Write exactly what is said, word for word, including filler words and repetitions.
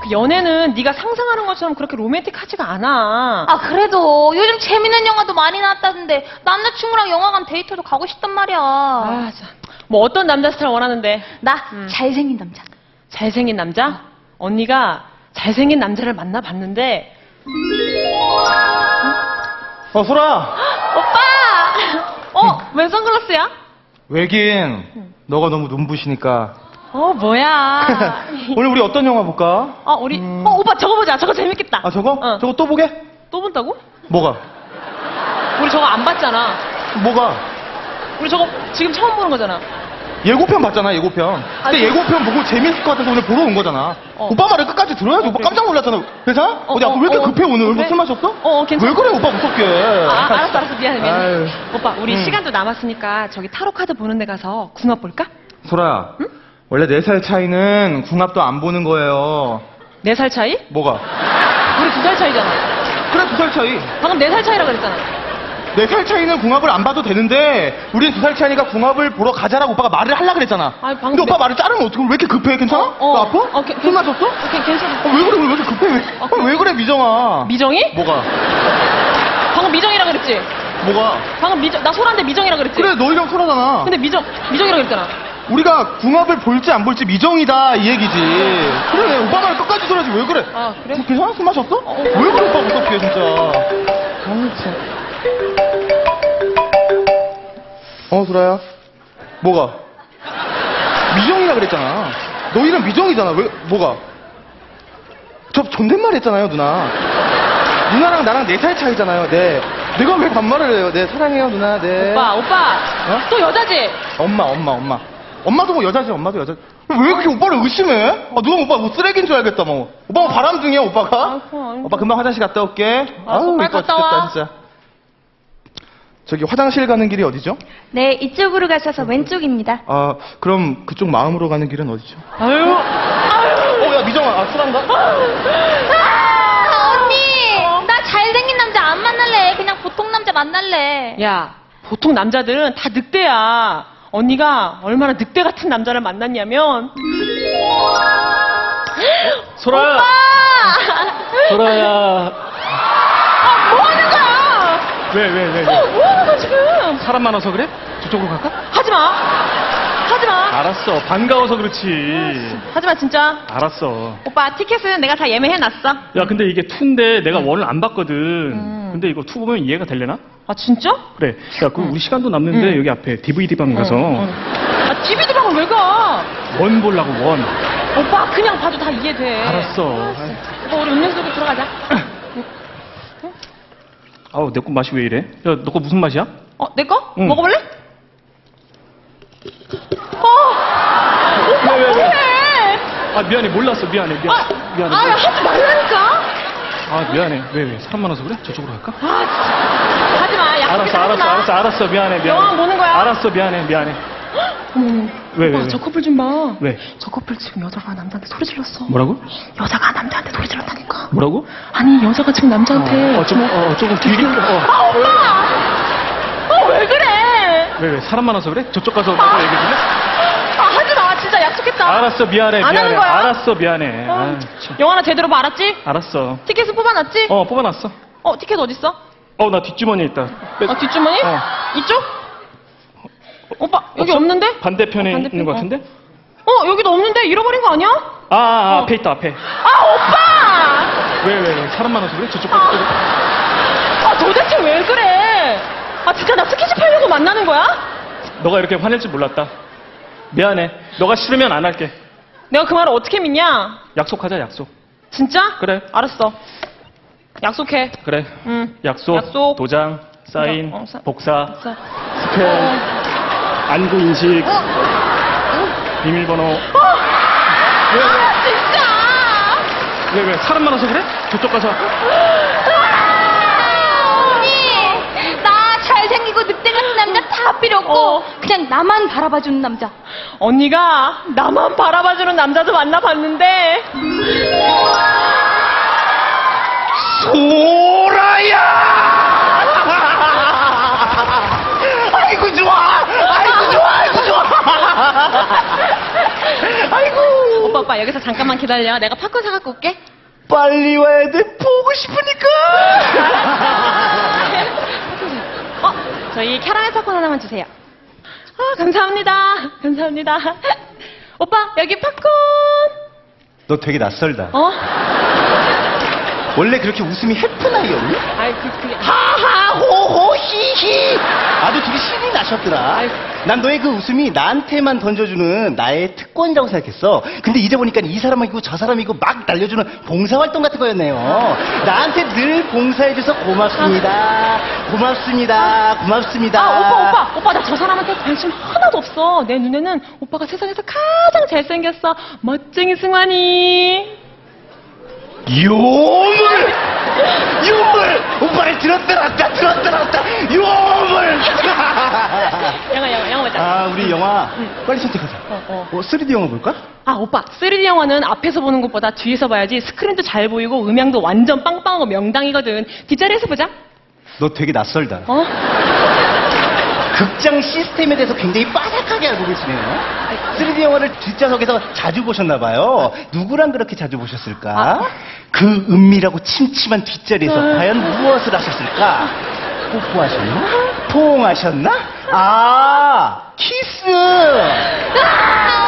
그 연애는 네가 상상하는 것처럼 그렇게 로맨틱하지가 않아. 아, 그래도 요즘 재밌는 영화도 많이 나왔다던데 남자친구랑 영화관 데이트도 가고 싶단 말이야. 아, 자. 뭐 어떤 남자 스타일 원하는데? 나 음. 잘생긴 남자. 잘생긴 남자? 언니가 잘생긴 남자를 만나봤는데. 어, 소라. 오빠! 어, 왜 선글라스야? 왜긴 너가 너무 눈부시니까. 어, 뭐야. 오늘 우리 어떤 영화 볼까? 어, 우리, 음. 어, 오빠 저거 보자. 저거 재밌겠다. 아, 저거? 어. 저거 또 보게? 또 본다고? 뭐가? 우리 저거 안 봤잖아. 뭐가? 우리 저거 지금 처음 보는 거잖아. 예고편 봤잖아, 예고편. 근데 아, 예고편 보고 재밌을 것 같아서 오늘 보러 온 거잖아. 어. 오빠 말을 끝까지 들어야지. 오빠 그래. 깜짝 놀랐잖아. 괜찮아? 어, 어디, 야, 어, 왜 이렇게 어. 급해, 오늘? 뭐 그래? 술 마셨어? 어, 괜찮아. 왜 그래, 오빠 무섭게. 아, 알았어, 알았어. 미안해, 미안해. 아유. 오빠, 우리 음. 시간도 남았으니까 저기 타로 카드 보는 데 가서 궁합 볼까? 소라야. 원래 네 살 차이는 궁합도 안 보는 거예요. 네 살 차이? 뭐가? 우리 두 살 차이잖아. 그래, 두 살 차이. 방금 네 살 차이라 그랬잖아. 네 살 차이는 궁합을 안 봐도 되는데 우린 두 살 차이니까 궁합을 보러 가자라고 오빠가 말을 하려고 그랬잖아. 아니, 방금 근데 오빠 내- 말을 자르면 어떡해? 왜 이렇게 급해? 괜찮아? 어, 어. 너 아파? 어, 괜- 술 마셨어? 어, 괜- 괜찮아. 어, 왜 그래? 왜 이렇게 급해? 왜, 어, 어, 왜 그래, 미정아? 미정이? 뭐가? 방금 미정이라 그랬지? 뭐가? 방금 미정, 나 소란데 미정이라 그랬지? 그래, 너희랑 소라잖아. 근데 미정, 미정이라 그랬잖아. 우리가 궁합을 볼지 안 볼지 미정이다 이 얘기지. 그래, 오빠 말 끝까지 들어야지. 왜 그래? 아, 그래? 괜찮아? 술 마셨어? 어. 왜 그래, 오빠 무섭게 진짜. 아, 진짜. 어, 소라야. 뭐가? 미정이라 그랬잖아. 너 이름 미정이잖아. 왜, 뭐가? 저 존댓말 했잖아요, 누나. 누나랑 나랑 네 살 차이잖아요, 네. 내가 왜 반말을 해요? 네, 사랑해요, 누나, 네. 오빠, 오빠. 어? 또 여자지? 엄마, 엄마, 엄마. 엄마도 뭐 여자지, 엄마도 여자지. 왜 이렇게 오빠를 의심해? 아, 누가 오빠 뭐 쓰레기인 줄 알겠다, 뭐. 오빠 뭐 바람둥이야, 오빠가? 아이고, 아이고. 오빠 금방 화장실 갔다 올게. 알았어, 빨리 이뻐 갔다 죽겠다, 와. 진짜. 저기 화장실 가는 길이 어디죠? 네, 이쪽으로 가셔서 왼쪽입니다. 아, 그럼 그쪽 마음으로 가는 길은 어디죠? 아유, 아유. 어, 야, 미정아, 아, 술한가? 아, 언니! 나 잘생긴 남자 안 만날래. 그냥 보통 남자 만날래. 야, 보통 남자들은 다 늑대야. 언니가 얼마나 늑대 같은 남자를 만났냐면. 소라야. 오빠! 소라야. 아, 뭐 하는 거야? 왜, 왜, 왜, 어, 왜? 뭐 하는 거야, 지금? 사람 많아서 그래? 저쪽으로 갈까? 하지 마. 하지 마. 알았어. 반가워서 그렇지. 하지 마, 진짜. 알았어. 오빠, 티켓은 내가 다 예매해놨어. 야, 근데 이게 투인데 내가 원을 안 봤거든. 음. 근데 이거 투 보면 이해가 되려나? 아, 진짜? 그래. 야, 그럼 우리 시간도 남는데 음. 여기 앞에 디브이디방 가서 어, 어. 아, 디비디방을 왜 가? 원 보려고 원. 오빠, 그냥 봐도 다 이해돼. 알았어. 오빠, 우리 음료수 들고 들어가자. 아우, 내 거 맛이 왜 이래? 야, 너 거 무슨 맛이야? 어, 내 거? 응. 먹어볼래? 어! 오빠, 왜, 왜, 왜? 뭐해? 아, 미안해. 몰랐어. 미안해. 미안. 아, 미안해. 아, 야, 하지 말라니까? 아, 미안해. 왜, 왜? 사람 많아서 그래? 저쪽으로 갈까? 아, 진짜. 하지 마. 약속해서 알았어, 하지 알았어, 마. 알았어, 알았어. 미안해, 미안해. 영화 보는 거야? 알았어, 미안해, 미안해. 어머, 왜, 오빠, 왜, 왜? 저 커플 좀 봐. 왜? 저 커플 지금 여자가 남자한테 소리 질렀어. 뭐라고? 여자가 남자한테 소리 질렀다니까. 뭐라고? 아니, 여자가 지금 남자한테. 어, 좀, 어, 조금 길게. 어. 아, 오빠! 어, 왜 그래? 왜, 왜? 사람 많아서 그래? 저쪽 가서 나도 얘기해줄래? 아, 하지 마. 진짜 약속했다. 알았어, 미안해, 안 미안해. 하는 거야? 알았어, 미안해. 어, 아, 참. 영화나 제대로 봐, 알았지? 알았어. 티켓은 뽑아놨지? 어, 뽑아놨어. 어, 티켓 어딨어? 어, 나 뒷주머니에 있다. 뺐- 아, 뒷주머니? 어. 이쪽? 오빠, 여기 없어? 없는데? 반대편에 어, 반대편, 있는 것 어. 같은데? 어, 여기도 없는데? 잃어버린 거 아니야? 아, 아, 아 어. 앞에 있다, 앞에. 아, 오빠! 왜, 왜, 왜? 사람 많아서 그래? 저쪽 가서. 아, 도대체 왜 그래? 아, 진짜 나 스킨십 하려고 만나는 거야? 너가 이렇게 화낼 줄 몰랐다. 미안해. 너가 싫으면 안 할게. 내가 그 말을 어떻게 믿냐? 약속하자, 약속. 진짜? 그래. 알았어. 약속해. 그래. 응. 약속, 약속. 도장, 사인, 어, 사- 복사, 자. 스캔, 안구 인식, 비밀번호. 아, 진짜! 왜, 왜? 사람 많아서 그래? 저쪽 가서. 언니! 나 잘생기고 늑대 같은 남자 다 필요 없고 어. 그냥 나만 바라봐주는 남자. 언니가 나만 바라봐주는 남자도 만나봤는데. 소라야! 아이고, 좋아! 아이고, 좋아! 아이고, 좋아! 아이고! 오빠, 오빠 여기서 잠깐만 기다려. 내가 팝콘 사갖고 올게. 빨리 와야 돼. 보고 싶으니까. 어, 저희 캐러멜 팝콘 하나만 주세요. 아, 감사합니다. 감사합니다. 오빠, 여기 팝콘. 너 되게 낯설다. 어? 원래 그렇게 웃음이 해프나이였니? 아이, 그, 그게. 하하 호호 히히. 아주 둘이 신이 나셨더라. 아이. 난 너의 그 웃음이 나한테만 던져주는 나의 특권이라고 생각했어. 근데 이제 보니까 이 사람이고 저 사람이고 막 날려주는 봉사활동 같은 거였네요. 나한테 늘 봉사해줘서 고맙습니다. 고맙습니다. 고맙습니다. 아, 오빠, 오빠, 오빠, 나 저 사람한테 관심 하나도 없어. 내 눈에는 오빠가 세상에서 가장 잘생겼어. 멋쟁이 승환이. 요물! 요물! 오빠를 들었다 놨다 들었다 놨다 요물! 영화, 영화, 영화 보자. 아 우리 영화 빨리 선택하자. 어, 어. 어, 쓰리디 영화 볼까? 아, 오빠, 스릴 영화는 앞에서 보는 것보다 뒤에서 봐야지 스크린도 잘 보이고 음향도 완전 빵빵하고 명당이거든. 뒷자리에서 보자. 너 되게 낯설다. 어? 극장 시스템에 대해서 굉장히 빠삭하게 알고 계시네요. 쓰리디 영화를 뒷좌석에서 자주 보셨나봐요. 누구랑 그렇게 자주 보셨을까? 아. 그 은밀하고 침침한 뒷자리에서 아. 과연 무엇을 하셨을까? 뽀뽀하셨나? 포옹하셨나? 아, 키스! 아,